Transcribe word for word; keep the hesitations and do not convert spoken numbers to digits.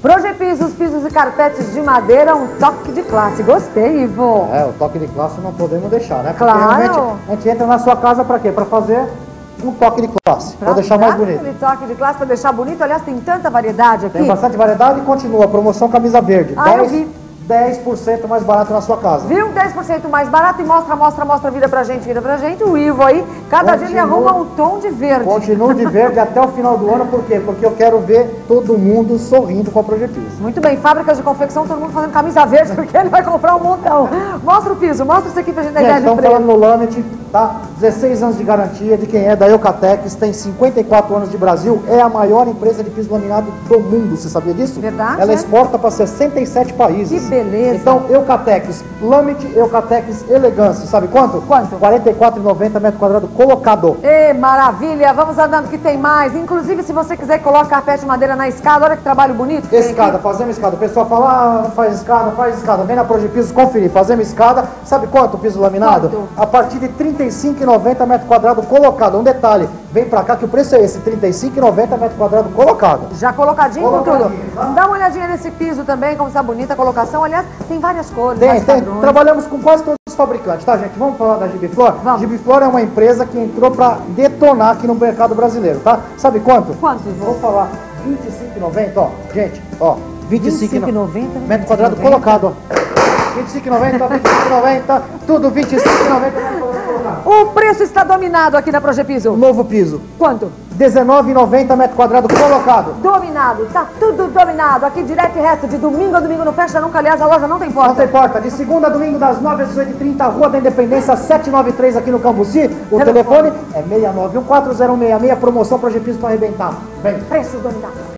Projepisos, pisos e carpetes de madeira, um toque de classe. Gostei, Ivo. É, o toque de classe não podemos deixar, né? Porque Claro. realmente a gente entra na sua casa pra quê? Pra fazer um toque de classe, pra, pra deixar mais bonito. Aquele toque de classe, pra deixar bonito. Aliás, tem tanta variedade aqui. Tem bastante variedade e continua. Promoção camisa verde. Ah, eu vi. dez por cento mais barato na sua casa. Viu? dez por cento mais barato e mostra, mostra, mostra, vira pra gente, vira pra gente. O Ivo aí, cada Continua, dia ele arruma um tom de verde. Continua de verde até o final do ano, por quê? Porque eu quero ver todo mundo sorrindo com a Projepiso. Muito bem, fábricas de confecção, todo mundo fazendo camisa verde, porque ele vai comprar um montão. Mostra o piso, mostra isso aqui pra gente dar ideia de Estamos preço. falando no Lamet, tá? dezesseis anos de garantia de quem é da Eucatex, tem cinquenta e quatro anos de Brasil, é a maior empresa de piso laminado do mundo, você sabia disso? Verdade, Ela é? exporta para sessenta e sete países. Que beleza. Então, Eucatex, Lamet, Eucatex Elegance, sabe quanto? Quanto? quarenta e quatro reais e noventa centavos metro quadrado colocado. Ê, maravilha, vamos andando que tem mais. Inclusive, se você quiser, coloca carpete de madeira na escada, olha que trabalho bonito. que tem Escada, aqui. fazemos escada. O pessoal fala, ah, não faz escada, não faz escada. Vem na Projepiso conferir, fazemos escada. Sabe quanto o piso laminado? Quanto? A partir de trinta e cinco reais e noventa centavos metro quadrado colocado. Um detalhe, vem pra cá que o preço é esse, trinta e cinco reais e noventa centavos metro quadrado colocado. Já colocadinho com tudo. Colocadinho, tá? Dá uma olhadinha nesse piso também, como está bonita a colocação. Aliás, tem várias cores, Tem, vários tem. padrões. Trabalhamos com quase todos os fabricantes, tá, gente? Vamos falar da Gibiflor? Vamos. Gibiflor é uma empresa que entrou pra detonar aqui no mercado brasileiro, tá? Sabe quanto? Quanto, Ivo? Vou falar, vinte e cinco reais e noventa centavos, ó. Gente, ó, vinte e cinco reais e noventa noventa, metro quadrado colocado, ó. vinte e cinco reais e noventa centavos, vinte e cinco reais e noventa centavos, tudo vinte e cinco reais e noventa centavos metro quadrado colocado. O preço está dominado aqui na Projepiso. Novo piso, Quanto? dezenove reais e noventa centavos metro quadrado colocado. Dominado, tá tudo dominado. Aqui direto e reto, de domingo a domingo, não fecha nunca. Aliás, a loja não tem Não porta. tem porta, de segunda a domingo das nove às dezoito e trinta, Rua da Independência setecentos e noventa e três aqui no Cambuci. O Telefone. telefone é seis nove um quatro zero um seis seis, promoção Projepiso para arrebentar. Vem. Preços dominados.